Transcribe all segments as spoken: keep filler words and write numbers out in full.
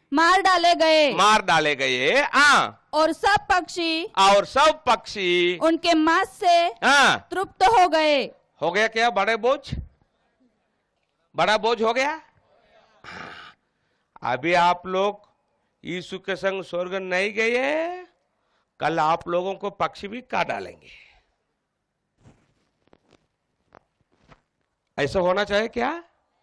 मार डाले गए मार डाले गए। हाँ, और सब पक्षी और सब पक्षी उनके मांस से हाँ तृप्त हो गए। हो गया क्या? बड़े बोझ, बड़ा बोझ हो गया। अभी आप लोग यीशु के संग स्वर्ग नहीं गए, कल आप लोगों को पक्षी भी काट डालेंगे। ऐसा होना चाहिए क्या?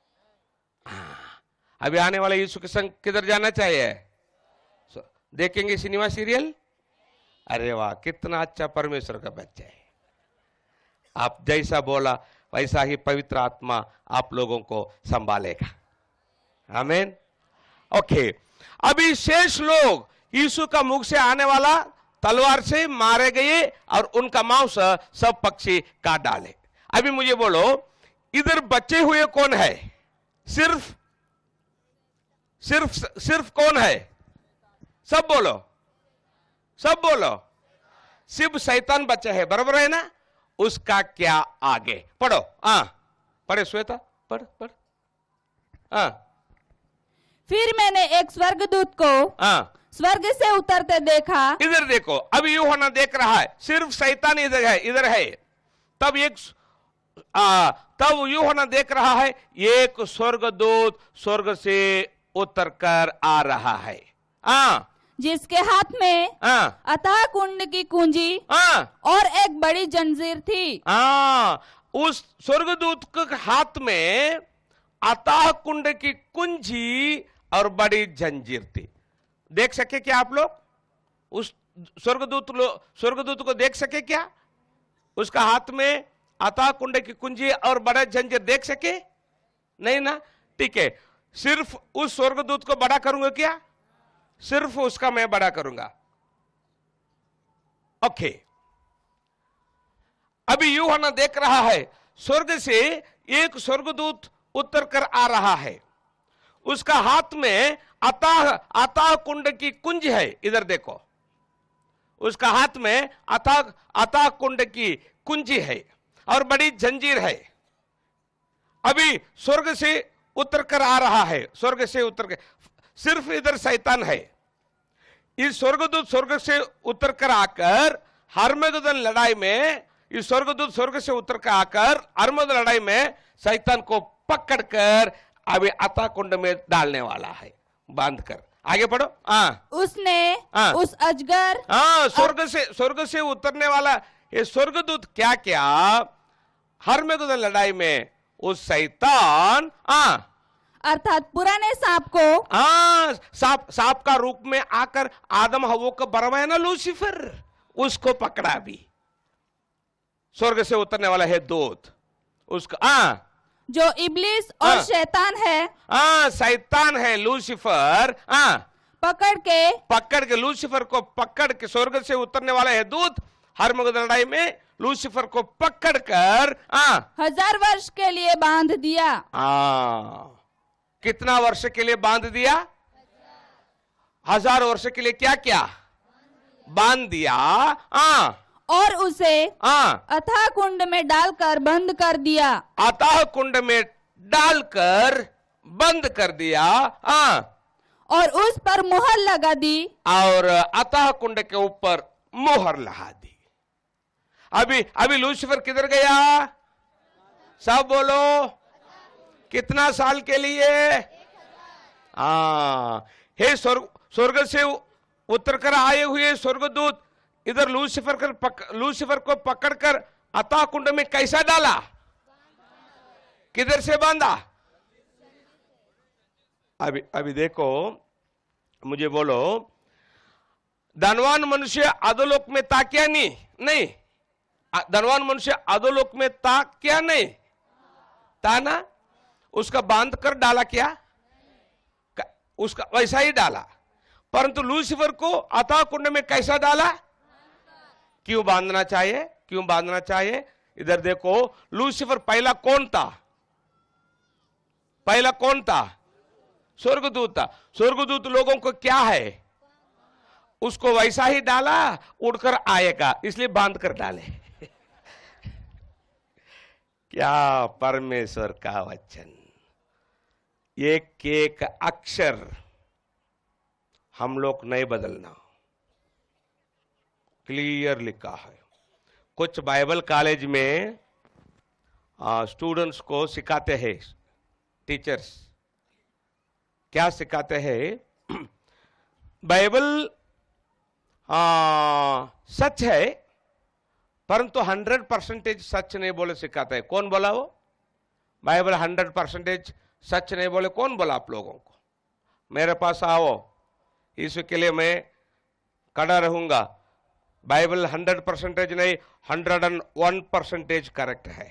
अभी आने वाले यीशु के संग किधर जाना चाहिए? देखेंगे सिनेमा सीरियल। अरे वाह, कितना अच्छा परमेश्वर का बच्चा है। आप जैसा बोला वैसा ही पवित्र आत्मा आप लोगों को संभालेगा। आमीन। ओके, अभी शेष लोग यीशु का मुख से आने वाला तलवार से मारे गए और उनका मांस सब पक्षी काट डाले। अभी मुझे बोलो, इधर बचे हुए कौन है? सिर्फ सिर्फ सिर्फ कौन है? सब बोलो, सब बोलो। सिर्फ शैतान बचा है, बराबर है ना? उसका क्या आगे? पढ़ो। हाँ, पढ़े श्वेता, पढ़ पढ़। हाँ, फिर मैंने एक स्वर्गदूत को हाँ स्वर्ग से उतरते देखा। इधर देखो, अभी यूहन्ना देख रहा है, सिर्फ शैतान इधर है, इधर है। तब एक आ, तब यूहन्ना देख रहा है, एक स्वर्गदूत स्वर्ग से उतर कर आ रहा है। हाँ, जिसके हाथ में हाँ अथाह कुंड की कुंजी हाँ और एक बड़ी जंजीर थी। हाँ, उस स्वर्गदूत के हाथ में अथाह कुंड की कुंजी और बड़ी जंजीर थी। देख सके क्या आप लोग? उस स्वर्गदूत लो स्वर्गदूत को देख सके क्या? उसका हाथ में अथाह कुंड की कुंजी और बड़ा जंजीर देख सके? नहीं ना? ठीक है, सिर्फ उस स्वर्गदूत को बड़ा करूंगा क्या? सिर्फ उसका मैं बड़ा करूंगा। ओके, अभी यूहन्ना देख रहा है, स्वर्ग से एक स्वर्गदूत उतर कर आ रहा है। उसका हाथ में अथाह अथाह कुंड की कुंज है। इधर देखो, उसका हाथ में अथाह अथाह कुंड की कुंजी है और बड़ी जंजीर है। अभी स्वर्ग से उतर कर आ रहा है, स्वर्ग से उतर कर। सिर्फ इधर शैतान है। इस स्वर्गदूत स्वर्ग से उतर कर आकर हर्मगदन लड़ाई में, इस स्वर्गदूत स्वर्ग से उतर कर आकर हर्मगदन लड़ाई में शैतान को पकड़कर अभी अथाह कुंड में डालने वाला है, बांध कर। आगे पढ़ो। हाँ, उसने हाँ, उस अजगर हाँ, स्वर्ग से स्वर्ग से उतरने वाला ये स्वर्गदूत क्या क्या हर्मगदन लड़ाई में उस शैतान हाँ अर्थात पुराने सांप को हाँ सांप सांप का रूप में आकर आदम हव्वा को बरवाया ना लूसीफर, उसको पकड़ा भी। स्वर्ग से उतरने वाला है दूत, उसका हाँ जो इब्लिस और हाँ, शैतान है, हाँ शैतान है लूसीफर, हाँ पकड़ के पकड़ के लूसीफर को पकड़ के स्वर्ग से उतरने वाला है दूत हर्मगदन लड़ाई में लूसीफर को पकड़ कर हाँ हजार वर्ष के लिए बांध दिया। हाँ, कितना वर्ष के लिए बांध दिया? हजार वर्ष के लिए क्या क्या बांध दिया? हाँ, और उसे हाँ अथाह कुंड में डालकर बंद कर दिया। अथाह कुंड में डालकर बंद कर दिया। हाँ, और उस पर मुहर लगा दी। और अथाह कुंड के ऊपर मोहर लगा दी। अभी अभी लूसीफर किधर गया? सब बोलो, कितना साल के लिए? हाँ, हे स्वर्ग स्वर्ग से उतर कर आए हुए स्वर्गदूत इधर लूसीफर कर पक, लूसीफर को पकड़कर अथाह कुंड में कैसा डाला? किधर से बांधा? अभी अभी देखो, मुझे बोलो, धनवान मनुष्य अधोलोक में था क्या? नहीं नहीं, धनवान मनुष्य अधोलोक में था क्या? नहीं था ना? उसका बांध कर डाला क्या? उसका वैसा ही डाला। परंतु लूसीफर को अथाह कुंड में कैसा डाला? क्यों बांधना चाहिए? क्यों बांधना चाहिए? इधर देखो, लूसीफर पहला कौन था? पहला कौन था? स्वर्गदूत था। स्वर्गदूत लोगों को क्या है? उसको वैसा ही डाला, उड़कर आएगा, इसलिए बांध कर डाले। क्या परमेश्वर का वचन, एक एक अक्षर हम लोग नहीं बदलना, क्लियर लिखा है। कुछ बाइबल कॉलेज में स्टूडेंट्स को सिखाते हैं, टीचर्स क्या सिखाते हैं, बाइबल आ, सच है परंतु हंड्रेड परसेंटेज सच नहीं बोले सिखाते हैं। कौन बोला वो? बाइबल हंड्रेड परसेंटेज सच नहीं बोले, कौन बोला आप लोगों को? मेरे पास आओ, यीशु के लिए मैं खड़ा रहूंगा। बाइबल हंड्रेड परसेंटेज नहीं, hundred and one percentage correct है।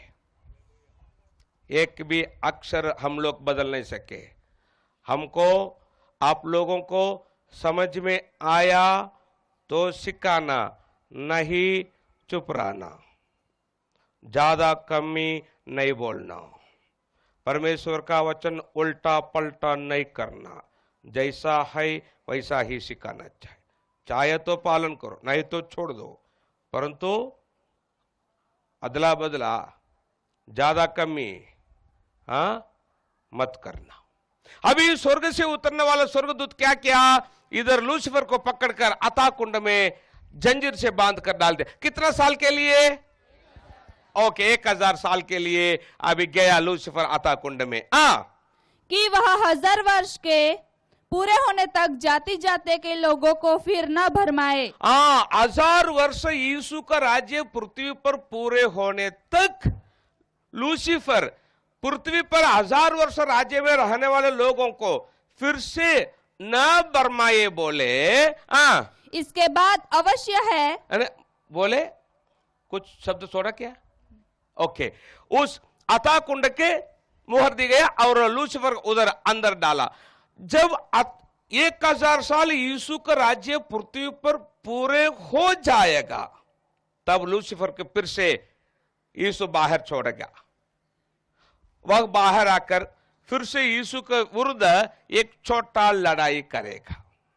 एक भी अक्षर हम लोग बदल नहीं सके। हमको आप लोगों को समझ में आया तो सिखाना, नहीं चुप रहना, ज्यादा कमी नहीं बोलना, परमेश्वर का वचन उल्टा पलटा नहीं करना, जैसा है वैसा ही सिखाना चाहिए। चाहे तो पालन करो, नहीं तो छोड़ दो, परंतु अदला बदला, ज्यादा कमी हाँ मत करना। अभी स्वर्ग से उतरने वाला स्वर्गदूत क्या किया? इधर लूसीफर को पकड़कर अथाह कुंड में जंजीर से बांध कर डाल दिया। कितना साल के लिए? ओके, एक हजार साल के लिए अभी गया लूसीफर अथाह कुंड में। आ कि वह हजार वर्ष के पूरे होने तक जाति जाति के लोगों को फिर न भरमाए। हाँ, हजार वर्ष यीशु का राज्य पृथ्वी पर पूरे होने तक लूसीफर पृथ्वी पर हजार वर्ष राज्य में रहने वाले लोगों को फिर से न भरमाए बोले। हाँ, इसके बाद अवश्य है, अरे बोले कुछ शब्द छोड़ा क्या? ओके, उस अथाह कुंड के मुहर दी गया और लूसीफर उधर अंदर डाला। जब एक हजार साल यीशु का राज्य पृथ्वी पर पूरे हो जाएगा तब लूसीफर के फिर से यीशु बाहर छोड़ेगा। वह बाहर आकर फिर से यीशु के विरुद्ध एक छोटा लड़ाई करेगा।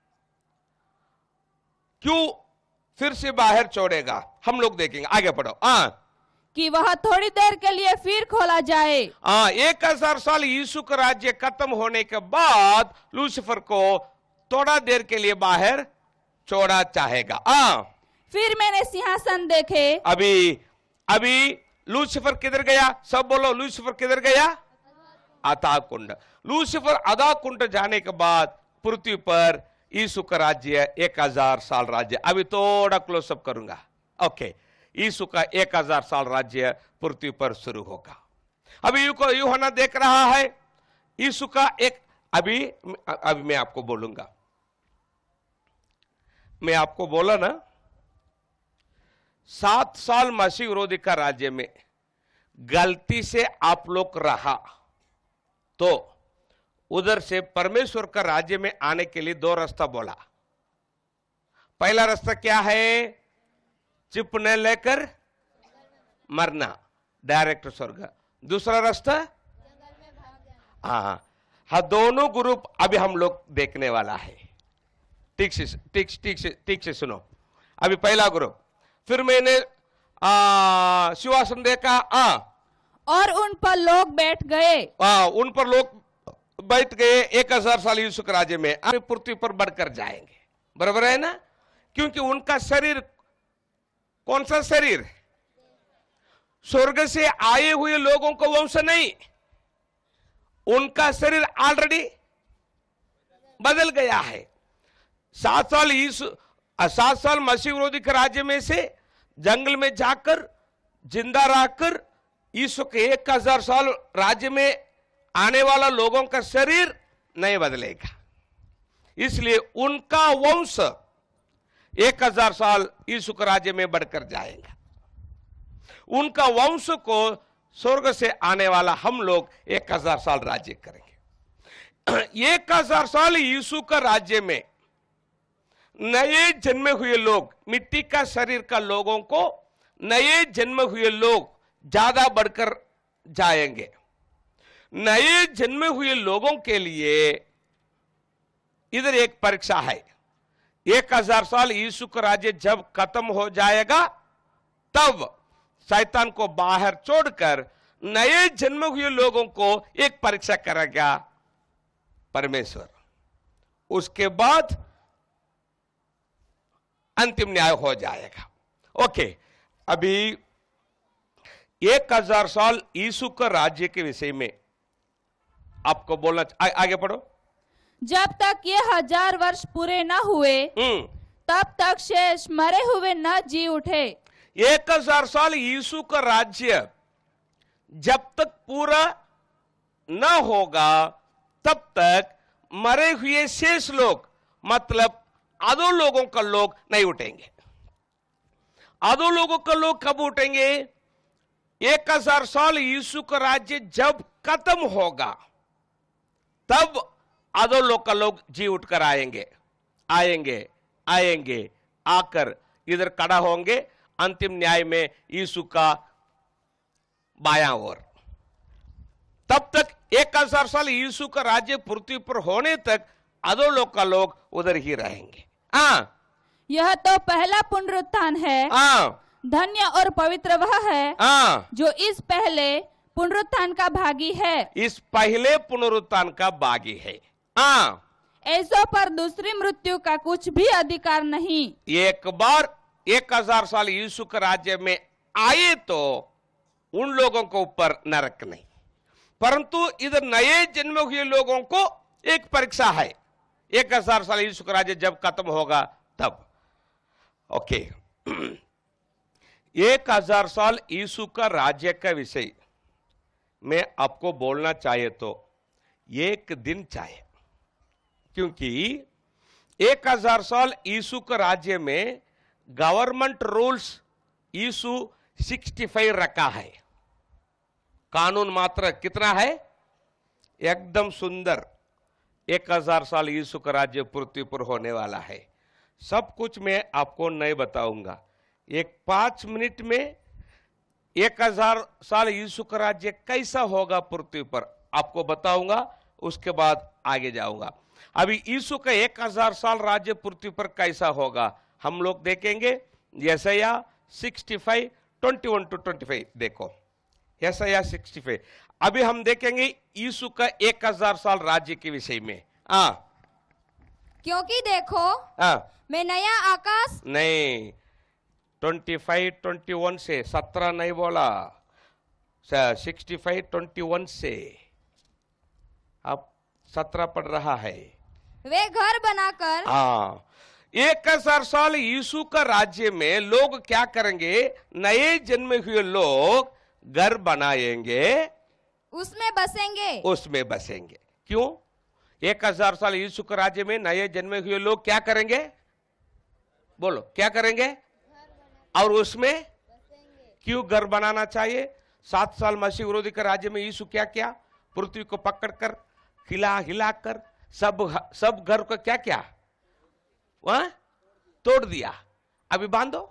क्यों फिर से बाहर छोड़ेगा हम लोग देखेंगे, आगे पढ़ो। हाँ, कि वह थोड़ी देर के लिए फिर खोला जाए। हाँ, एक हजार साल यीशु का राज्य खत्म होने के बाद लूसीफर को थोड़ा देर के लिए बाहर छोड़ा चाहेगा। हाँ, फिर मैंने सिंहासन देखे। अभी अभी लूसीफर किधर गया? सब बोलो, लूसीफर किधर गया? अथाह कुंड। लूसीफर अथाह कुंड जाने के बाद पृथ्वी पर यीशु का राज्य एक हजार साल राज्य। अभी थोड़ा क्लोजअप करूंगा। ओके, यीशु का एक हजार साल राज्य पृथ्वी पर शुरू होगा। अभी यूहन्ना देख रहा है यीशु का एक, अभी अभी मैं आपको बोलूंगा, मैं आपको बोला ना, सात साल मसीह विरोधी का राज्य में गलती से आप लोग रहा तो उधर से परमेश्वर का राज्य में आने के लिए दो रास्ता बोला। पहला रास्ता क्या है? चिपने लेकर मरना, डायरेक्ट स्वर्ग। दूसरा रास्ता, हाँ हाँ, दोनों ग्रुप अभी हम लोग देखने वाला है। ठीक से ठीक ठीक से ठीक से सुनो। अभी पहला ग्रुप, फिर मैंने सिंहासन देखा, आ, और उन पर लोग बैठ गए। आ, उन पर लोग बैठ गए एक हजार साल यीशु के राज्य में। अभी पृथ्वी पर बढ़कर जाएंगे, बराबर है ना? क्योंकि उनका शरीर कौन सा शरीर? स्वर्ग से आए हुए लोगों को वंश नहीं, उनका शरीर ऑलरेडी बदल गया है। सात साल यीशु सात साल मसीह विरोधी के राज्य में से जंगल में जाकर जिंदा रहकर यीशु के एक हजार साल राज्य में आने वाला लोगों का शरीर नहीं बदलेगा। इसलिए उनका वंश एक हजार साल यीशु के राज्य में बढ़कर जाएगा। उनका वंश को स्वर्ग से आने वाला हम लोग एक हजार साल राज्य करेंगे। एक हजार साल यीशु का राज्य में नए जन्मे हुए लोग, मिट्टी का शरीर का लोगों को नए जन्मे हुए लोग ज्यादा बढ़कर जाएंगे। नए जन्मे हुए लोगों के लिए इधर एक परीक्षा है। एक हजार साल यीशु का राज्य जब खत्म हो जाएगा तब शैतान को बाहर छोड़कर नए जन्मे हुए लोगों को एक परीक्षा करेगा परमेश्वर। उसके बाद अंतिम न्याय हो जाएगा। ओके, अभी एक हजार साल यीशु का राज्य के विषय में आपको बोलना, आ, आगे पढ़ो। जब तक ये हजार वर्ष पूरे न हुए हम्म तब तक शेष मरे हुए न जी उठे। एक हजार साल यीशु का राज्य जब तक पूरा न होगा तब तक मरे हुए शेष लोग, मतलब आधो लोगों का लोग नहीं उठेंगे। आधो लोगों का लोग कब उठेंगे? एक हजार साल यीशु का राज्य जब खत्म होगा तब आधो लोग का लोग जी उठकर आएंगे आएंगे आएंगे आकर इधर खड़ा होंगे अंतिम न्याय में यीशु का बायां ओर। तब तक एक हजार साल यीशु का राज्य पृथ्वी पर होने तक आधो लोग का लोग उधर ही रहेंगे। हाँ, यह तो पहला पुनरुत्थान है। हाँ, धन्य और पवित्र वह है हाँ, जो इस पहले पुनरुत्थान का भागी है। इस पहले पुनरुत्थान का भागी है। हाँ, ऐसों पर दूसरी मृत्यु का कुछ भी अधिकार नहीं। एक बार एक हजार साल यीशु के राज्य में आए तो उन लोगों को ऊपर नरक नहीं, परंतु इधर नए जन्म हुए लोगों को एक परीक्षा है। एक हजार साल यीशु का राज्य जब खत्म होगा तब। ओके, एक हजार साल यीशु का राज्य का विषय में आपको बोलना चाहिए तो एक दिन चाहिए, क्योंकि एक हजार साल यीशु के राज्य में government rules Yeshu sixty five रखा है। कानून मात्र कितना है? एकदम सुंदर। एक हजार साल यीशु का राज्य पृथ्वी पर होने वाला है। सब कुछ मैं आपको नहीं बताऊंगा। एक पांच मिनट में एक हजार साल यीशु का राज्य कैसा होगा पृथ्वी पर आपको बताऊंगा, उसके बाद आगे जाऊंगा। अभी यीशु का एक हजार साल राज्य पृथ्वी पर कैसा होगा हम लोग देखेंगे। Yashaya sixty five twenty one to twenty five देखो, यशाया सिक्सटी फाइव। अभी हम देखेंगे यीशु का एक हजार साल राज्य के विषय में। आ, क्योंकि देखो आ, मैं नया आकाश नहीं, ट्वेंटी फाइव ट्वेंटी वन से, सत्रह नहीं बोला, सिक्सटी फाइव ट्वेंटी वन से। अब सत्रह पढ़ रहा है। वे घर बनाकर हाँ, एक हजार साल यीशु का राज्य में लोग क्या करेंगे? नए जन्मे हुए लोग घर बनाएंगे, उसमें बसेंगे। उसमें बसेंगे। क्यों? एक हजार साल यीशु के राज्य में नए जन्मे हुए लोग क्या करेंगे? बोलो, क्या करेंगे? और उसमें क्यों घर बनाना चाहिए? सात साल मसीह विरोधी के राज्य में यीशु क्या क्या? पृथ्वी को पकड़कर हिला हिलाकर सब सब घर को क्या क्या वहां तोड़ दिया। अभी बांधो।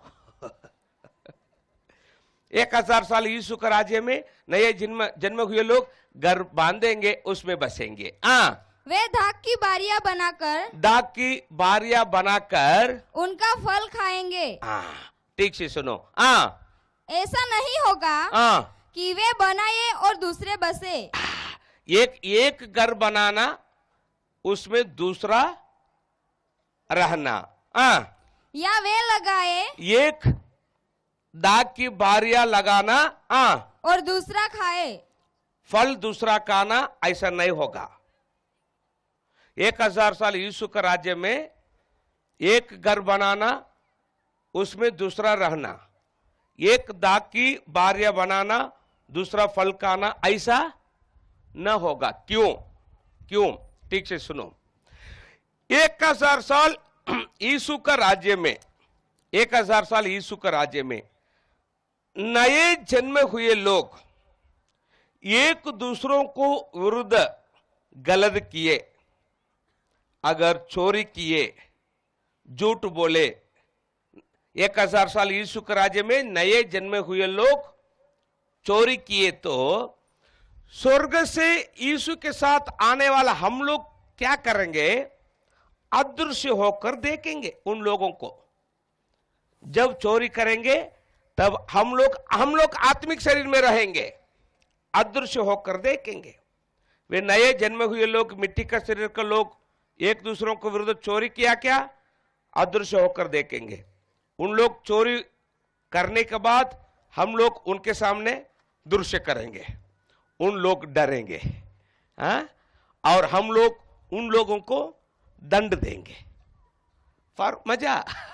एक हजार साल यीशु के राज्य में नए जन्म जन्म हुए लोग घर बांधेंगे, उसमें बसेंगे। हाँ, वे दाख की बारियां बनाकर दाख की बारियां बनाकर उनका फल खाएंगे। हाँ, ठीक से सुनो। हाँ, ऐसा नहीं होगा हाँ, कि वे बनाए और दूसरे बसे। एक एक घर बनाना, उसमें दूसरा रहना। हाँ, या वे लगाए एक दाग की बारियां लगाना, हाँ, और दूसरा खाए। फल दूसरा खाना, ऐसा नहीं होगा। एक हजार साल यीशु के राज्य में एक घर बनाना, उसमें दूसरा रहना, एक दाग की बारियां बनाना, दूसरा फल खाना, ऐसा न होगा। क्यों? क्यों? ठीक से सुनो। एक हजार साल यीशु का राज्य में, एक हजार साल यीशु का राज्य में नए जन्मे हुए लोग एक दूसरों को विरुद्ध गलत किए, अगर चोरी किए, झूठ बोले, एक हजार साल यीशु के राज्य में नए जन्मे हुए लोग चोरी किए तो स्वर्ग से यीशु के साथ आने वाला हम लोग क्या करेंगे? अदृश्य होकर देखेंगे उन लोगों को। जब चोरी करेंगे तब हम लोग हम लोग आत्मिक शरीर में रहेंगे, अदृश्य होकर देखेंगे। वे नए जन्मे हुए लोग, मिट्टी का शरीर के लोग एक दूसरों को विरुद्ध चोरी किया क्या? अदृश्य होकर देखेंगे। उन लोग चोरी करने के बाद हम लोग उनके सामने दृश्य करेंगे, उन लोग डरेंगे, हाँ? और हम लोग उन लोगों को दंड देंगे फॉर मजा।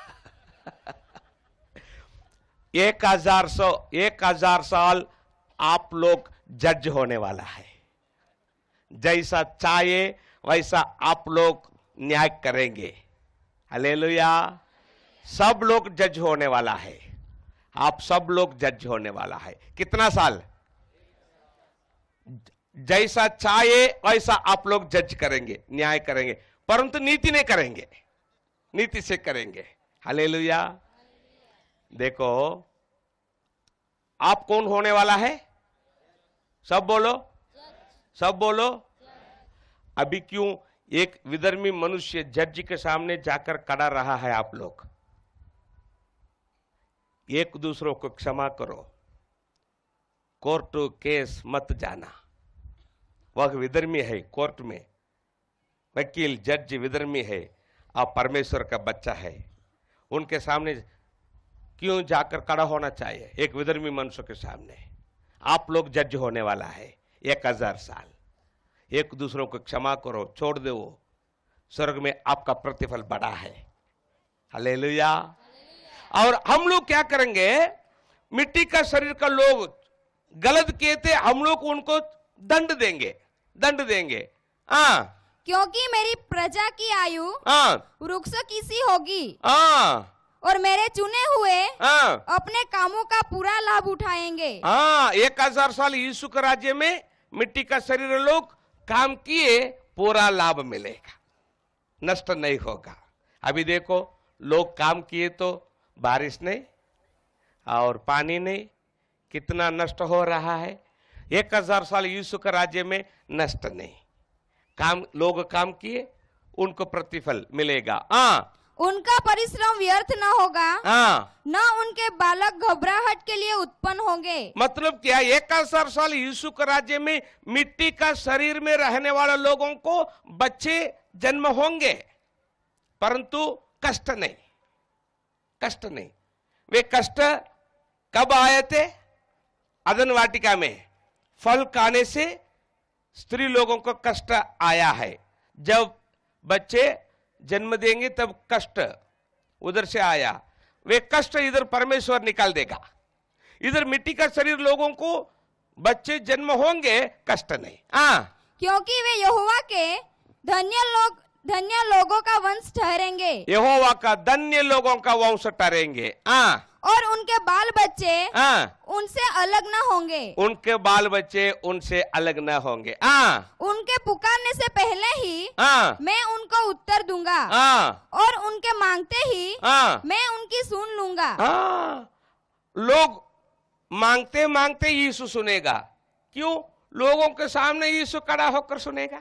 एक हजार सौ एक हजार साल आप लोग जज होने वाला है। जैसा चाहे वैसा आप लोग न्याय करेंगे। हालेलुया। सब लोग जज होने वाला है, आप सब लोग जज होने वाला है। कितना साल? जैसा चाहे वैसा आप लोग जज करेंगे, न्याय करेंगे, परंतु नीति नहीं करेंगे, नीति से करेंगे। हालेलुया। देखो आप कौन होने वाला है? सब बोलो, सब बोलो। अभी क्यों एक विधर्मी मनुष्य जज के सामने जाकर खड़ा रहा है? आप लोग एक दूसरों को क्षमा करो, कोर्ट केस मत जाना। वह विधर्मी है, कोर्ट में वकील जज विधर्मी है, आप परमेश्वर का बच्चा है, उनके सामने क्यों जाकर खड़ा होना चाहिए? एक विधर्मी मनुष्य के सामने आप लोग जज होने वाला है एक हजार साल। एक दूसरों को क्षमा करो, छोड़ दो, स्वर्ग में आपका प्रतिफल बड़ा है। हालेलुया। और हम लोग क्या करेंगे? मिट्टी का शरीर का लोग गलत किए थे, हम लोग उनको दंड देंगे, दंड देंगे। हाँ, क्योंकि मेरी प्रजा की आयु हाँ, वृक्ष की सी होगी हाँ, और मेरे चुने हुए हाँ, अपने कामों का पूरा लाभ उठाएंगे। हाँ। एक हजार साल यीशु के राज्य में मिट्टी का शरीर लोग काम किए, पूरा लाभ मिलेगा, नष्ट नहीं होगा। अभी देखो लोग काम किए तो बारिश नहीं और पानी नहीं, कितना नष्ट हो रहा है। एक हजार साल यीशु के राज्य में नष्ट नहीं, काम लोग काम किए उनको प्रतिफल मिलेगा। हाँ, उनका परिश्रम व्यर्थ न होगा, हाँ। न उनके बालक घबराहट के लिए उत्पन्न होंगे। मतलब क्या? एक हजार साल यीशु के राज्य में मिट्टी का शरीर में रहने वाले लोगों को बच्चे जन्म होंगे, परंतु कष्ट नहीं, कष्ट नहीं। वे कष्ट कब आए थे? अदन वाटिका में फल खाने से स्त्री लोगों को कष्ट आया है। जब बच्चे जन्म देंगे तब कष्ट उधर से आया, वे कष्ट इधर परमेश्वर निकाल देगा। इधर मिट्टी का शरीर लोगों को बच्चे जन्म होंगे, कष्ट नहीं। हाँ, क्योंकि वे यहोवा के धन्य लोग धन्य लोगों का वंश ठहरेंगे, यहोवा का धन्य लोगों का वंश ठहरेंगे। हाँ, और उनके बाल बच्चे हाँ, उनसे अलग न होंगे, उनके बाल बच्चे उनसे अलग न होंगे। हाँ, उनके पुकारने से पहले ही हाँ, मैं उनको उत्तर दूंगा, हाँ, और उनके मांगते ही हाँ, मैं उनकी सुन लूंगा। हाँ। लोग मांगते मांगते यीशु सुनेगा। क्यों? लोगों के सामने यीशु खड़ा होकर सुनेगा।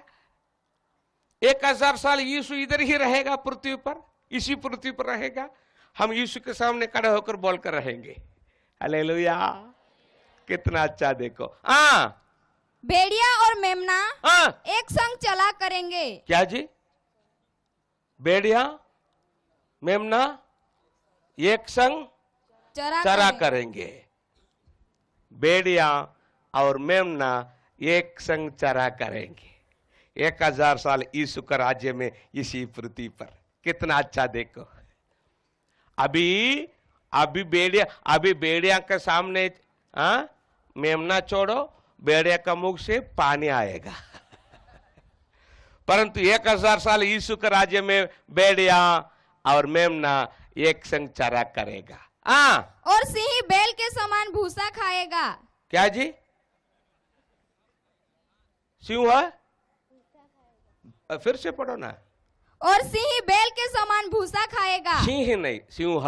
एक हजार साल यीशु इधर ही रहेगा, पृथ्वी पर, इसी पृथ्वी पर रहेगा। हम यीशु के सामने खड़े होकर बोलकर रहेंगे। हालेलुया। कितना अच्छा देखो। हाँ, भेड़िया और मेमना हाँ। एक संग चला करेंगे। क्या जी? भेड़िया मेमना एक संग चरा, चरा करें। करेंगे। भेड़िया और मेमना एक संग चरा करेंगे। एक हजार साल यीशु के राज्य में इसी पृथ्वी पर। कितना अच्छा देखो। अभी अभी भेड़िया अभी भेड़िया के सामने हाँ मेमना छोड़ो, भेड़िया का मुख से पानी आएगा। परंतु एक हजार साल यीशु के राज्य में भेड़िया और मेमना एक संग चरा करेगा। हाँ, और सिंह बैल के समान भूसा खाएगा। क्या जी? सिंह है? फिर से पढ़ो ना। और सिंह बैल के समान भूसा खाएगा। सिंह नहीं, सिंह।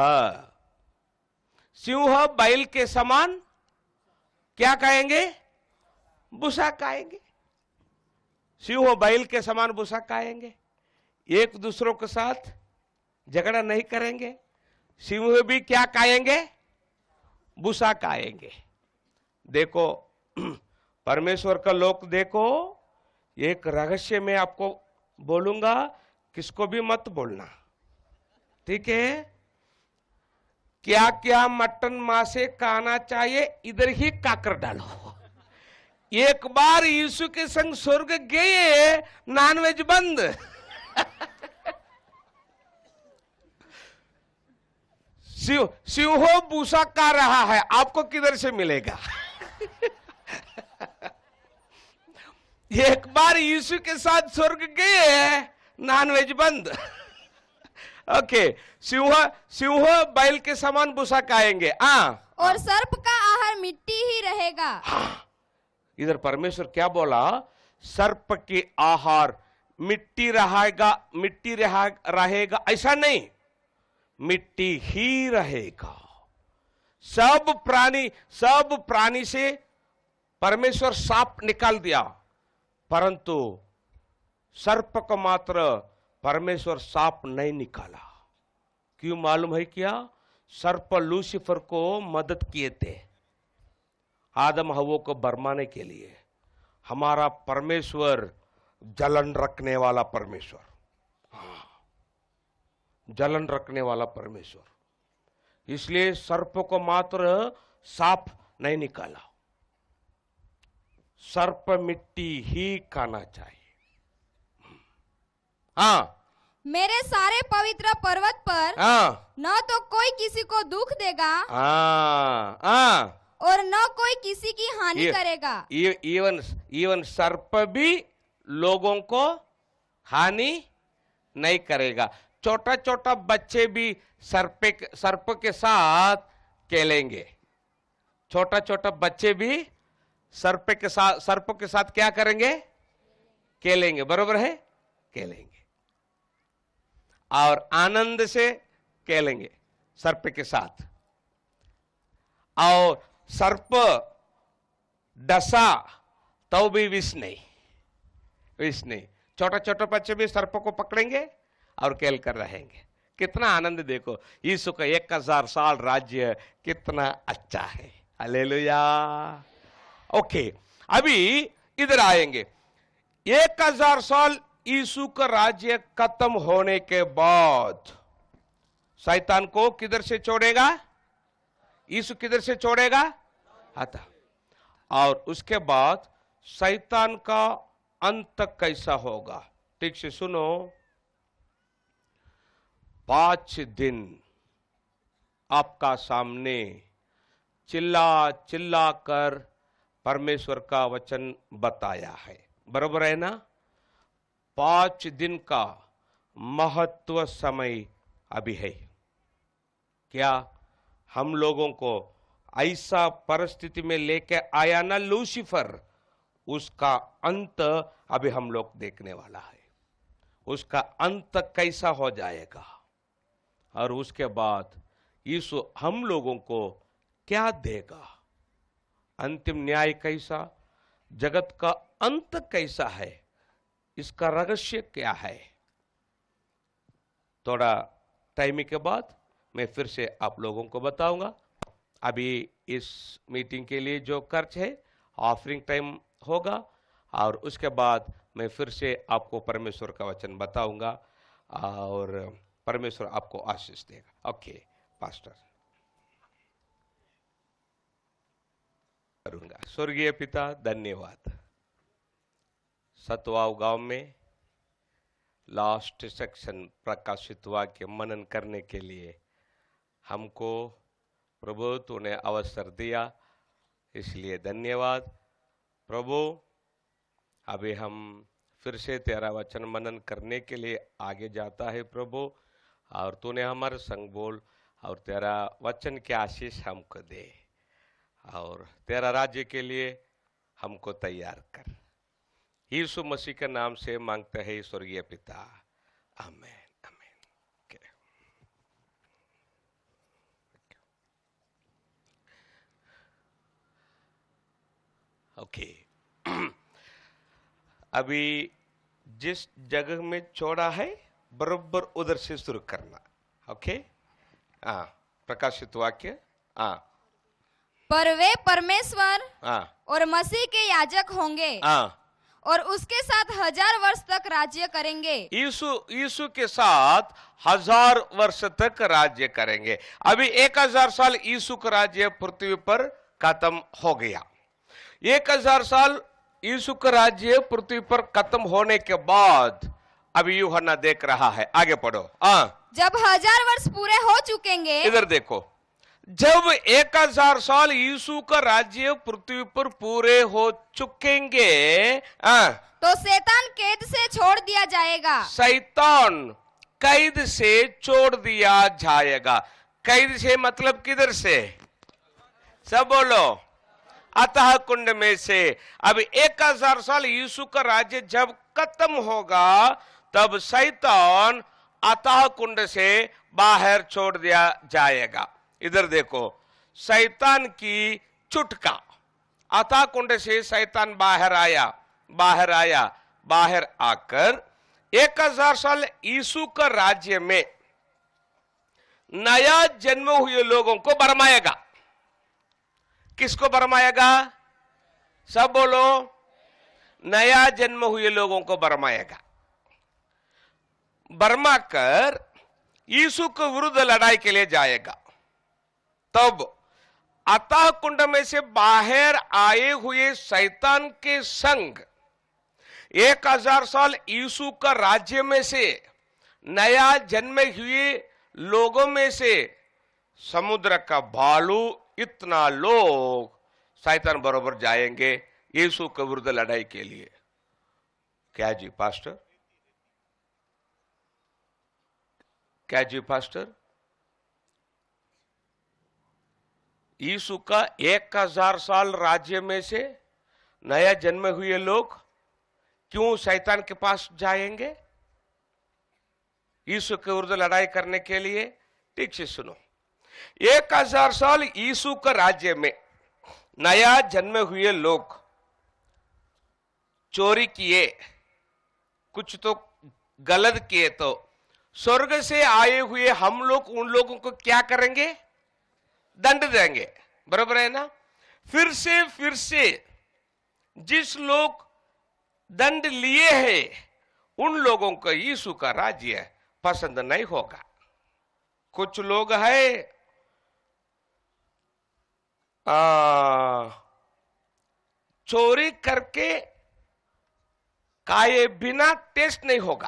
सिंह बैल के समान क्या खाएंगे? भूसा खाएंगे। सिंह बैल के समान भूसा खाएंगे। एक दूसरों के साथ झगड़ा नहीं करेंगे। सिंह भी क्या खाएंगे? भूसा खाएंगे। देखो परमेश्वर का लोक, देखो एक रहस्य में आपको बोलूंगा, किसको भी मत बोलना, ठीक है? क्या क्या मटन मासे खाना चाहिए इधर ही काकर डालो। एक बार यीशु के संग स्वर्ग गए, नॉनवेज बंद। सिंह सिंहो भूसा खा रहा है, आपको किधर से मिलेगा? एक बार यीशु के साथ स्वर्ग गए, नॉनवेज बंद। ओके, सिंह सिंह बैल के समान भूसा खाएंगे। हाँ, और सर्प का आहार मिट्टी ही रहेगा। हाँ। इधर परमेश्वर क्या बोला? सर्प के आहार मिट्टी रहेगा, मिट्टी रहा, रहेगा ऐसा नहीं, मिट्टी ही रहेगा। सब प्राणी सब प्राणी से परमेश्वर सांप निकाल दिया, परंतु सर्प को मात्र परमेश्वर सांप नहीं निकाला। क्यों मालूम है क्या? सर्प लूसीफर को मदद किए थे आदम हव्वा को बरमाने के लिए। हमारा परमेश्वर जलन रखने वाला परमेश्वर, जलन रखने वाला परमेश्वर, इसलिए सर्प को मात्र सांप नहीं निकाला। सर्प मिट्टी ही खाना चाहिए। हाँ, मेरे सारे पवित्र पर्वत पर हाँ, न तो कोई किसी को दुख देगा, हाँ, हाँ, और न कोई किसी की हानि ये- करेगा। ये- इवन इवन सर्प भी लोगों को हानि नहीं करेगा। छोटा छोटा बच्चे भी सर्प सर्प के साथ खेलेंगे। छोटा छोटा बच्चे भी सर्प के साथ सर्प के साथ क्या करेंगे? खेलेंगे। बरोबर है? खेलेंगे और आनंद से खेलेंगे सर्प के साथ। और सर्प डसा तो भी विष नहीं, विष नहीं। छोटा छोटा बच्चे भी सर्प को पकड़ेंगे और खेल कर रहेंगे। कितना आनंद देखो। यीशु का एक हजार साल राज्य कितना अच्छा है। हालेलुया। ओके, अभी इधर आएंगे। एक हजार साल यीशु का राज्य खत्म होने के बाद शैतान को किधर से छोड़ेगा? यीशु किधर से छोड़ेगा? आता। और उसके बाद शैतान का अंत कैसा होगा? ठीक से सुनो। पांच दिन आपका सामने चिल्ला चिल्ला कर परमेश्वर का वचन बताया है। बराबर है ना? पांच दिन का महत्व समय अभी है। क्या हम लोगों को ऐसा परिस्थिति में लेके आया ना लूसीफर, उसका अंत अभी हम लोग देखने वाला है। उसका अंत कैसा हो जाएगा और उसके बाद यीशु हम लोगों को क्या देगा? अंतिम न्याय कैसा? जगत का अंत कैसा है? इसका रहस्य क्या है? थोड़ा टाइम के बाद मैं फिर से आप लोगों को बताऊंगा। अभी इस मीटिंग के लिए जो खर्च है ऑफरिंग टाइम होगा और उसके बाद मैं फिर से आपको परमेश्वर का वचन बताऊंगा और परमेश्वर आपको आशीष देगा। Okay pastor. करूंगा। स्वर्गीय पिता, धन्यवाद। सतवाव गांव में लास्ट सेक्शन प्रकाशित वाक्य मनन करने के लिए हमको प्रभु तूने अवसर दिया, इसलिए धन्यवाद प्रभु। अभी हम फिर से तेरा वचन मनन करने के लिए आगे जाता है प्रभु, और तूने हमारे संग बोल और तेरा वचन की आशीष हमको दे और तेरा राज्य के लिए हमको तैयार कर। यीशु मसीह के नाम से मांगते हैं स्वर्गीय पिता, आमीन आमीन। ओके, अभी जिस जगह में छोड़ा है बरोबर उधर से शुरू करना। ओके, हाँ, प्रकाशित वाक्य। हाँ, पर वे परमेश्वर हाँ, और मसीह के याजक होंगे हाँ, और उसके साथ हजार वर्ष तक राज्य करेंगे। यीशु यीशु के साथ हजार वर्ष तक राज्य करेंगे। अभी एक हजार साल यीशु का राज्य पृथ्वी पर खत्म हो गया। एक हजार साल यीशु का राज्य पृथ्वी पर खत्म होने के बाद अभी यूहन्ना देख रहा है। आगे पढ़ो। हाँ, जब हजार वर्ष पूरे हो चुकेंगे, इधर देखो, जब एक हजार साल यीशु का राज्य पृथ्वी पर पूरे हो चुकेंगे, आ, तो शैतान कैद से छोड़ दिया जाएगा। शैतान कैद से छोड़ दिया जाएगा। कैद से मतलब किधर से? सब बोलो। अतः कुंड में से। अब एक हजार साल यीशु का राज्य जब खत्म होगा तब शैतान अतः कुंड से बाहर छोड़ दिया जाएगा। इधर देखो, शैतान की चुटका, अतः कुंड से शैतान बाहर आया, बाहर आया, बाहर आकर एक हजार साल यीशु का राज्य में नया जन्म हुए लोगों को बरमाएगा। किसको बरमाएगा? सब बोलो। नया जन्म हुए लोगों को बरमाएगा। बरमा कर यीशु के विरुद्ध लड़ाई के लिए जाएगा। तब अतः कुंड में से बाहर आए हुए शैतान के संग एक हजार साल यीशु का राज्य में से नया जन्म हुए लोगों में से समुद्र का भालू इतना लोग शैतान बरोबर जाएंगे यीशु के विरुद्ध लड़ाई के लिए। क्या जी पास्टर? क्या जी पास्टर? यीशु का एक हजार साल राज्य में से नया जन्म हुए लोग क्यों शैतान के पास जाएंगे यीशु के विरुद्ध लड़ाई करने के लिए? ठीक से सुनो। एक हजार साल यीशु का राज्य में नया जन्म हुए लोग चोरी किए, कुछ तो गलत किए, तो स्वर्ग से आए हुए हम लोग उन लोगों को क्या करेंगे? दंड देंगे। बराबर है ना? फिर से फिर से जिस लोग दंड लिए हैं उन लोगों को यीशु का राज्य पसंद नहीं होगा। कुछ लोग है आ, चोरी करके खाए बिना टेस्ट नहीं होगा।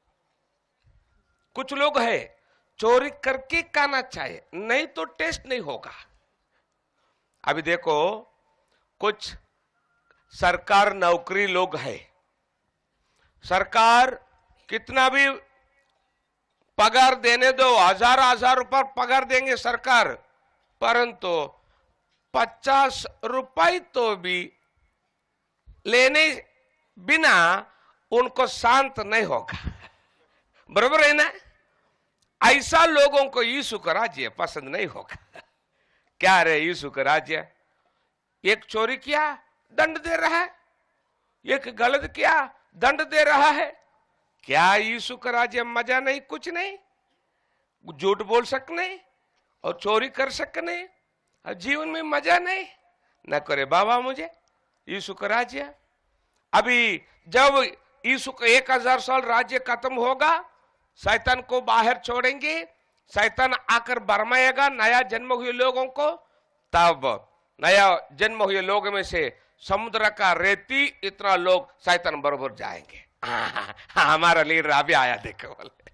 कुछ लोग है चोरी करके खाना चाहिए, नहीं तो टेस्ट नहीं होगा। अभी देखो, कुछ सरकार नौकरी लोग है, सरकार कितना भी पगार देने दो, हजार हजार रुपये पगार देंगे सरकार, परंतु पचास रुपए तो भी लेने बिना उनको शांत नहीं होगा। बराबर है ना? ऐसा लोगों को यीशु का राज्य पसंद नहीं होगा। क्या रे यीशु का राज्य? एक चोरी किया दंड दे रहा है, एक गलत किया दंड दे रहा है। क्या यीशु का राज्य मजा नहीं? कुछ नहीं। झूठ बोल सकने और चोरी कर सकने और जीवन में मजा नहीं। न करे बाबा मुझे यीशु का राज्य। अभी जब यीशु का एक हजार साल राज्य खत्म होगा, शैतान को बाहर छोड़ेंगे, शैतान आकर बरमाएगा नया जन्म हुए लोगों को। तब नया जन्म हुए लोगों में से समुद्र का रेती इतना लोग शैतान बरोबर जाएंगे। हमारा लीडर अभी आया देखो बोले,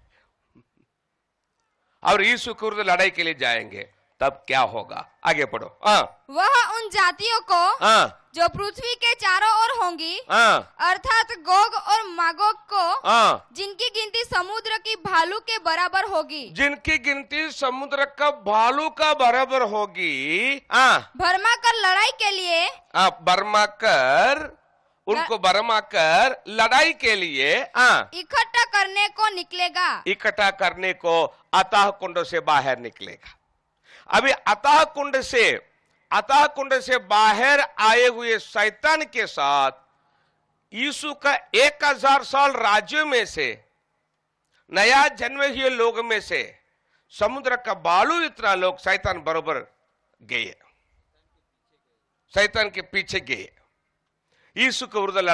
और यीशु के विरुद्ध लड़ाई के लिए जाएंगे। तब क्या होगा? आगे पढ़ो। हाँ, वह उन जातियों को हाँ, जो पृथ्वी के चारों ओर होंगी, हाँ, अर्थात गोग और मागोग को, हाँ, जिनकी गिनती समुद्र की भालू के बराबर होगी, जिनकी गिनती समुद्र का भालू का बराबर होगी, हाँ, भरमा कर लड़ाई के लिए, हाँ, बरमा कर उनको बरमा कर लड़ाई के लिए, हाँ, इकट्ठा करने को निकलेगा। इकट्ठा करने को अतः कुंड से बाहर निकलेगा। अभी अतः कुंड से अतः कुंड से बाहर आए हुए शैतान के साथ यीशु का एक हजार साल राज्य में से नया जन्मे हुए लोग में से समुद्र का बालू इतना लोग शैतान बरोबर गए, शैतान के पीछे गए, यीशु के विरुद्ध लड़ाई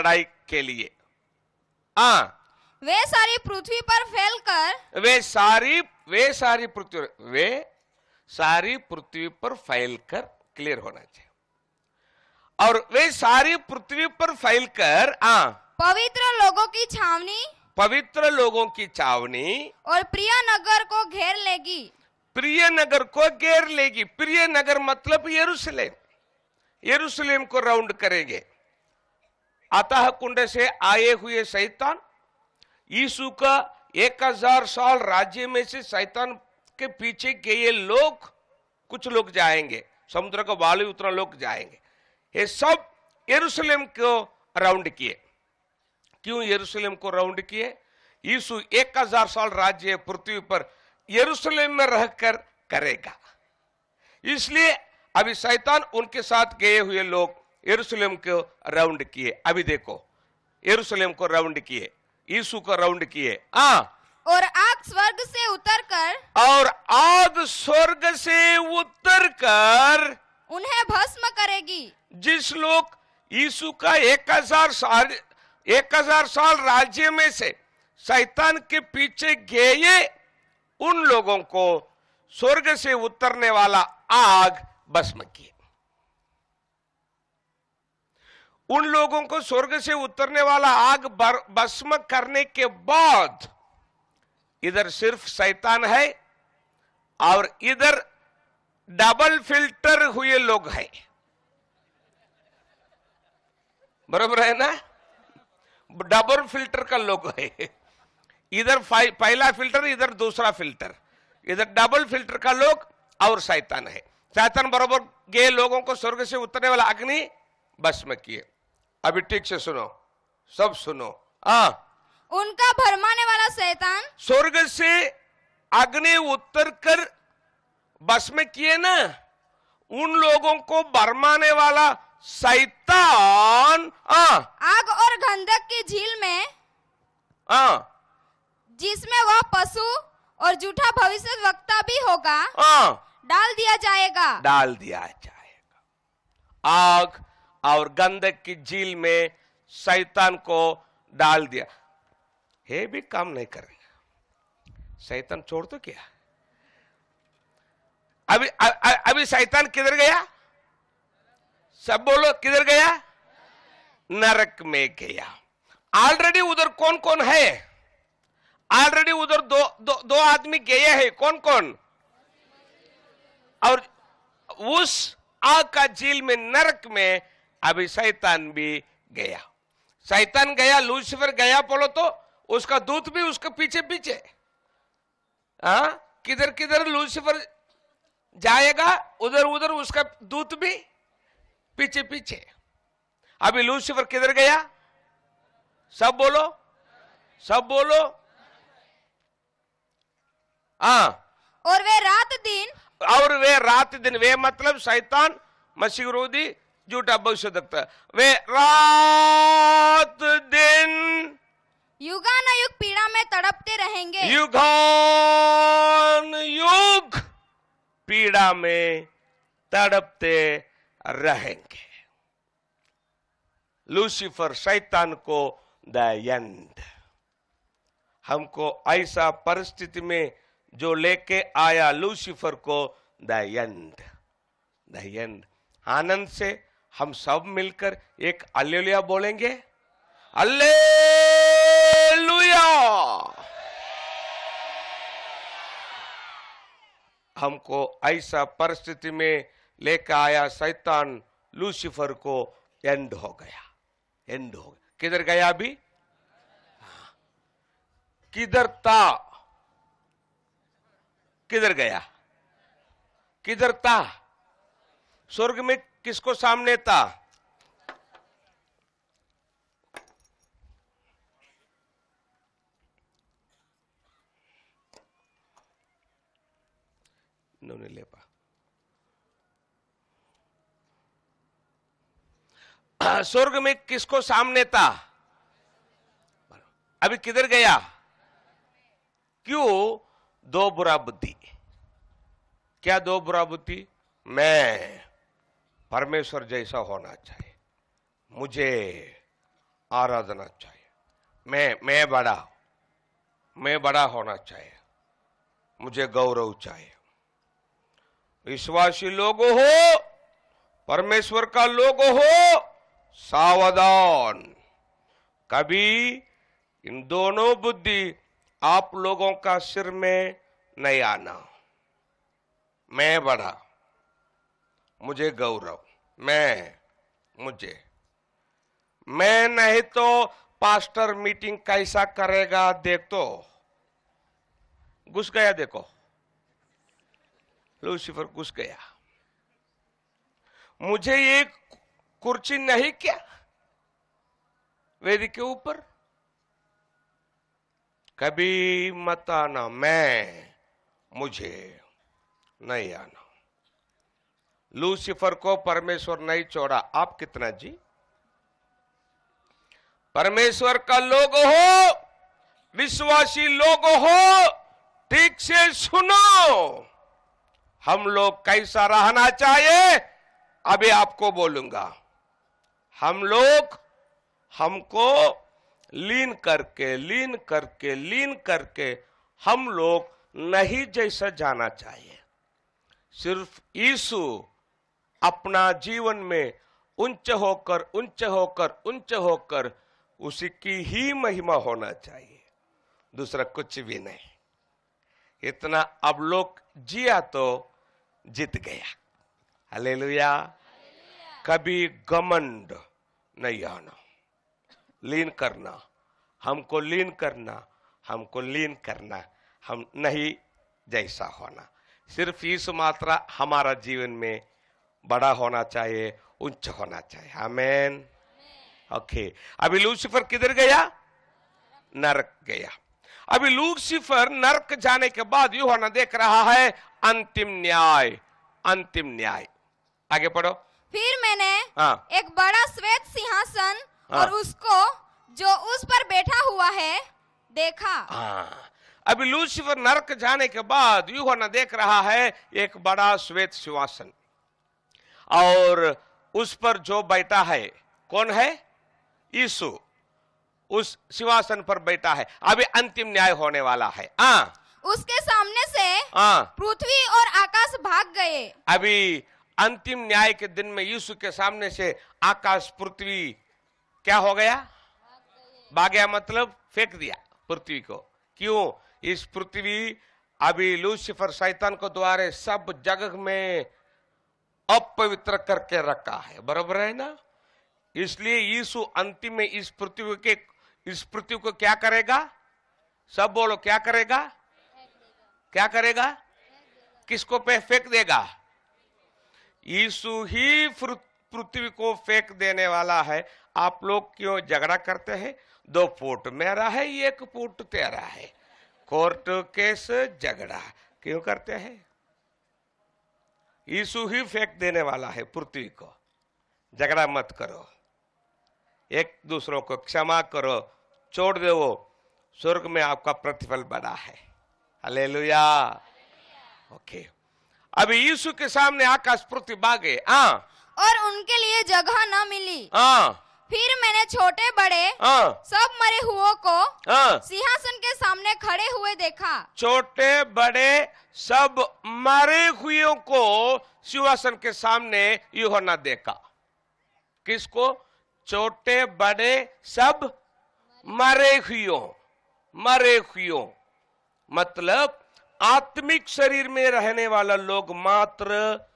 के लिए। हाँ, वे सारी पृथ्वी पर फैलकर वे सारी वे सारी पृथ्वी वे सारी पृथ्वी पर फैलकर, क्लियर होना चाहिए, और वे सारी पृथ्वी पर फैलकर हाँ पवित्र लोगों की छावनी पवित्र लोगों की छावनी और प्रिय नगर को घेर लेगी। प्रिय नगर को घेर लेगी। प्रिय नगर मतलब यरूशलेम, यरूशलेम को राउंड करेंगे। अतः कुंड से आए हुए शैतान, यीशु का एक हजार साल राज्य में से शैतान के पीछे गए लोग, कुछ लोग जाएंगे, समुद्र को बाली उतना लोग जाएंगे। ये सब यरूशलेम को राउंड किए। क्यों यरूशलेम को राउंड किए? यीशु एक हजार साल राज्य पृथ्वी पर यरूशलेम में रहकर करेगा, इसलिए अभी शैतान उनके साथ गए हुए लोग यरूशलेम को राउंड किए। अभी देखो, यरूशलेम को राउंड किए, यीशु को राउंड किए। हाँ, और आग स्वर्ग से उतरकर और आग स्वर्ग से उतरकर उन्हें भस्म करेगी। जिस लोग यीशु का एक हजार साल एक हजार साल राज्य में से शैतान के पीछे गए, उन लोगों को स्वर्ग से उतरने वाला आग भस्म किए। उन लोगों को स्वर्ग से उतरने वाला आग भस्म करने के बाद इधर सिर्फ शैतान है और इधर डबल फिल्टर हुए लोग हैं। बराबर है ना? डबल फिल्टर का लोग है। इधर पहला फिल्टर, इधर दूसरा फिल्टर, इधर डबल फिल्टर का लोग और शैतान है। शैतान बराबर गए लोगों को स्वर्ग से उतरने वाला अग्नि भस्म किए। अभी ठीक से सुनो, सब सुनो। हाँ, उनका भरमाने वाला शैतान स्वर्ग से अग्नि उतर कर भस्म किए ना, उन लोगों को भरमाने वाला शैतान हाँ आग और गंधक की झील में, हाँ जिसमें वह पशु और झूठा भविष्य वक्ता भी होगा, हाँ डाल दिया जाएगा डाल दिया जाएगा। आग और गंधक की झील में शैतान को डाल दिया। ये भी काम नहीं करेगा, शैतान छोड़ तो क्या। अभी अ, अ, अभी शैतान किधर गया? सब बोलो, किधर गया? नरक में गया। ऑलरेडी उधर कौन कौन है? ऑलरेडी उधर दो दो दो आदमी गए हैं। कौन कौन? और उस आग का झील में, नरक में अभी शैतान भी गया। शैतान गया, लूसीफर गया बोलो तो उसका दूत भी उसके पीछे पीछे। हाँ, किधर किधर लूसीफर जाएगा, उधर उधर उसका दूत भी पीछे पीछे। अभी लूसीफर किधर गया? सब बोलो, सब बोलो। हाँ, और वे रात दिन, और वे रात दिन, वे मतलब शैतान, मसीह विरोधी, झूठा भविष्यवक्ता, वे रात दिन युगानुयुग पीड़ा में तड़पते रहेंगे। युगान युग पीड़ा में तड़पते रहेंगे। लूसीफर शैतान को द एंड। हमको ऐसा परिस्थिति में जो लेके आया लूसीफर को द एंड, द एंड। आनंद से हम सब मिलकर एक हालेलुया बोलेंगे। हालेलुया। हमको ऐसा परिस्थिति में लेकर आया शैतान लूसीफर को एंड हो गया, एंड हो गया। किधर गया अभी? किधर था? किधर गया? किधर था? स्वर्ग में किसको सामने था? इन्होंने ले पा स्वर्ग में किसको सामने था? अभी किधर गया? क्यों? दो बुरा बुद्धि। क्या दो बुरा बुद्धि? मैं परमेश्वर जैसा होना चाहिए, मुझे आराधना चाहिए। मैं मैं बड़ा मैं बड़ा होना चाहिए, मुझे गौरव चाहिए। विश्वासी लोग हो, परमेश्वर का लोग हो, सावधान, कभी इन दोनों बुद्धि आप लोगों का सिर में नहीं आना। मैं बड़ा, मुझे गौरव, मैं मुझे मैं नहीं तो पास्टर मीटिंग कैसा करेगा देख, तो घुस गया, देखो लूसीफर घुस गया। मुझे ये कुर्सी नहीं क्या वेदी के ऊपर, कभी मत आना, मैं मुझे नहीं आना। लूसीफर को परमेश्वर नहीं छोड़ा। आप कितना जी परमेश्वर का लोग हो, विश्वासी लोग हो, ठीक से सुनो। हम लोग कैसा रहना चाहिए अभी आपको बोलूंगा। हम लोग हमको लीन करके लीन करके लीन करके हम लोग नहीं जैसा जाना चाहिए। सिर्फ यीशु अपना जीवन में उच्च होकर उच्च होकर उच्च होकर उसी की ही महिमा होना चाहिए, दूसरा कुछ भी नहीं। इतना अब लोग जिया तो जीत गया। हालेलुया। कभी घमंड नहीं आना, लीन करना, हमको लीन करना, हमको लीन करना, हम नहीं जैसा होना। सिर्फ यीशु मात्रा हमारा जीवन में बड़ा होना चाहिए, उच्च होना चाहिए। आमीन। ओके, अभी लूसीफर किधर गया? नरक गया। अभी लूसीफर नरक जाने के बाद यूहन्ना देख रहा है अंतिम न्याय, अंतिम न्याय। आगे पढ़ो। फिर मैंने हाँ। एक बड़ा श्वेत सिंहासन हाँ। और उसको जो उस पर बैठा हुआ है देखा। हाँ। अभी लूसीफर नरक जाने के बाद यूहन्ना देख रहा है एक बड़ा श्वेत सिंहासन, और उस पर जो बैठा है कौन है? यीशु उस सिंहासन पर बैठा है। अभी अंतिम न्याय होने वाला है। आ, उसके सामने से आ, पृथ्वी और आकाश भाग गए। अभी अंतिम न्याय के दिन में यीशु के सामने से आकाश पृथ्वी क्या हो गया? भाग गया, मतलब फेंक दिया पृथ्वी को। क्यों? इस पृथ्वी अभी लूसीफर शैतान को द्वारे सब जगह में अपवित्र करके रखा है, बराबर है ना? इसलिए यीशु अंतिम में इस पृथ्वी के इस पृथ्वी को क्या करेगा? सब बोलो, क्या करेगा? क्या करेगा? किसको पे फेंक देगा? यीशु ही पृथ्वी को फेंक देने वाला है। आप लोग क्यों झगड़ा करते हैं? दो फुट मेरा है, एक फुट तेरा है, कोर्ट केस झगड़ा क्यों करते हैं? यीशु ही फेंक देने वाला है पृथ्वी को। झगड़ा मत करो, एक दूसरों को क्षमा करो, छोड़ दो, स्वर्ग में आपका प्रतिफल बड़ा है। हालेलुया। ओके, अभी यीशु के सामने आकाश पृथ्वी भागे। हाँ, और उनके लिए जगह न मिली। हाँ, फिर मैंने छोटे बड़े हाँ, सब मरे हुओं को हाँ, सिंहासन के सामने खड़े हुए देखा। छोटे बड़े सब मरे हुए को सिंहासन के सामने यूहन्ना देखा। किसको? छोटे बड़े सब मरे हुए, मरे हुए मतलब आत्मिक शरीर में रहने वाला लोग मात्र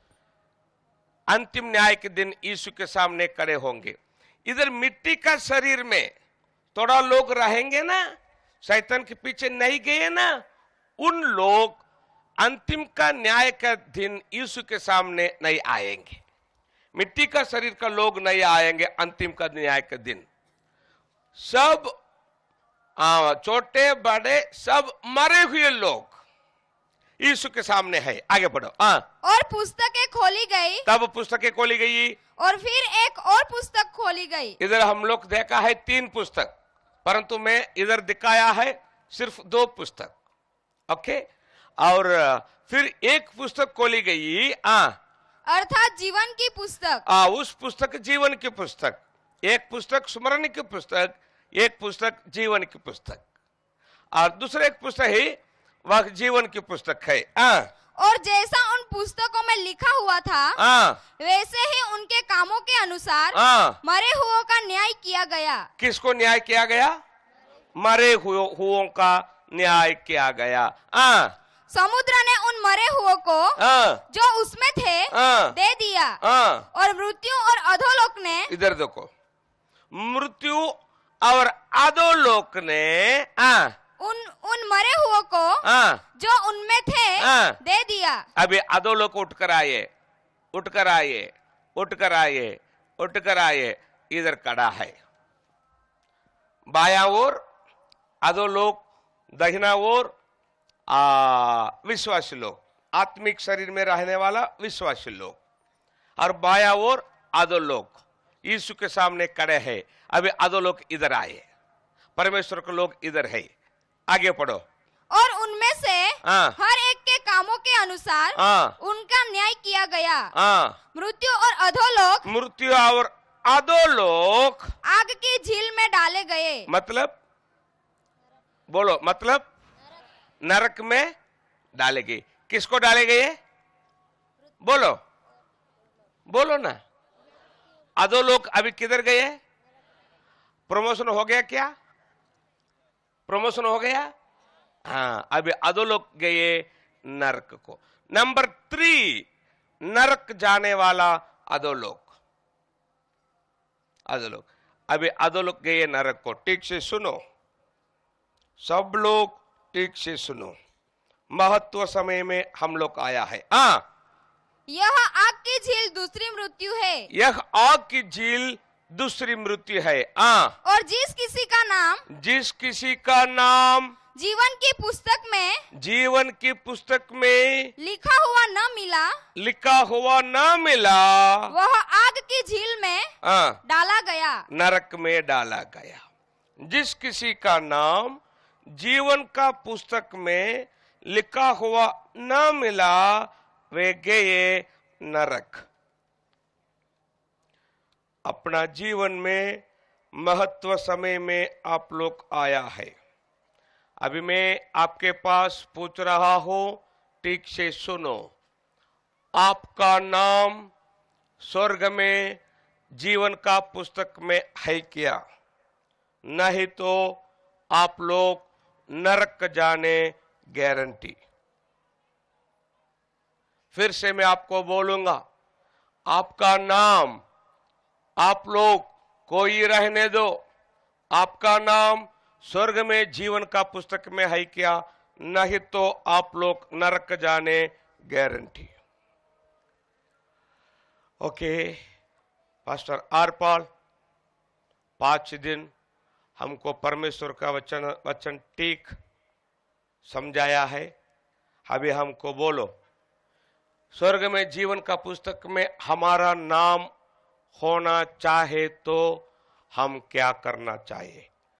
अंतिम न्याय के दिन यीशु के सामने खड़े होंगे। इधर मिट्टी का शरीर में थोड़ा लोग रहेंगे ना, शैतान के पीछे नहीं गए ना, उन लोग अंतिम का न्याय का दिन यीशु के सामने नहीं आएंगे। मिट्टी का शरीर का लोग नहीं आएंगे अंतिम का न्याय के दिन। सब छोटे बड़े सब मरे हुए लोग यीशु के सामने है। आगे बढ़ो। हाँ, और पुस्तकें खोली गई। तब पुस्तकें खोली गई, और फिर एक और पुस्तक खोली गई। इधर हम लोग देखा है तीन पुस्तक, परंतु मैं इधर दिखाया है सिर्फ दो पुस्तक। ओके, और फिर एक पुस्तक खोली गई, आ, अर्थात जीवन की पुस्तक। आ, उस पुस्तक जीवन की पुस्तक। एक पुस्तक स्मरण की पुस्तक, एक पुस्तक जीवन की पुस्तक, और दूसरे एक पुस्तक ही वह जीवन की पुस्तक है। आ, और जैसा उन पुस्तकों में लिखा हुआ था आ, वैसे ही उनके कामों के अनुसार आ, मरे हुओं का न्याय किया गया। किसको न्याय किया गया? मरे हुओं का न्याय किया गया। आ, समुद्र ने उन मरे हुओं को आ, जो उसमें थे आ, दे दिया, आ, और मृत्यु और अधोलोक ने इधर देखो, मृत्यु और अधोलोक ने आ, उन उन मरे हुओं को आ, जो उनमें थे हाँ। दे दिया। अभी अधोलोक उठकर आए, उठकर आए, उठकर आए, उठकर आए, इधर खड़ा है। बाया ओर अधोलोक, दहिना ओर आ विश्वासी लोग, आत्मिक शरीर में रहने वाला विश्वासी लोग, और बाया ओर अधोलोक यीशु के सामने खड़े हैं। अभी अधोलोक इधर आए, परमेश्वर के लोग इधर है। आगे पढ़ो। और उनमें से हाँ। हर एक के कामों के अनुसार हाँ। उनका न्याय किया गया। हाँ, मृत्यु और अधोलोक मृत्यु और अधोलोक आग की झील में डाले गए। मतलब बोलो, मतलब नरक में डाले गए। किसको डाले गए? बोलो, बोलो ना। अधोलोक अभी किधर गए? प्रमोशन हो गया क्या? प्रमोशन हो गया? हाँ, अभी अधोलोक गए नरक को। नंबर थ्री, नरक जाने वाला अधोलोक, अधोलोक। अभी अधोलोक गए नरक को। ठीक से सुनो, सब लोग ठीक से सुनो। महत्व समय में हम लोग आया है। हाँ, यह आग की झील दूसरी मृत्यु है। यह आग की झील दूसरी मृत्यु है। हाँ, और जिस किसी का नाम जिस किसी का नाम जीवन की पुस्तक में जीवन की पुस्तक में लिखा हुआ न मिला, लिखा हुआ ना मिला, वह आग की झील में हाँ, डाला गया। नरक में डाला गया। जिस किसी का नाम जीवन का पुस्तक में लिखा हुआ ना मिला, वे गए नरक। अपना जीवन में महत्व समय में आप लोग आया है। अभी मैं आपके पास पूछ रहा हूं, ठीक से सुनो। आपका नाम स्वर्ग में जीवन का पुस्तक में है क्या? नहीं तो आप लोग नरक जाने गारंटी। फिर से मैं आपको बोलूंगा, आपका नाम, आप लोग कोई रहने दो, आपका नाम स्वर्ग में जीवन का पुस्तक में है क्या? नहीं तो आप लोग नरक जाने guarantee. Okay, pastor R Paul पांच दिन हमको परमेश्वर का वचन वचन ठीक समझाया है। अभी हमको बोलो, स्वर्ग में जीवन का पुस्तक में हमारा नाम होना चाहे तो हम क्या करना चाहिए?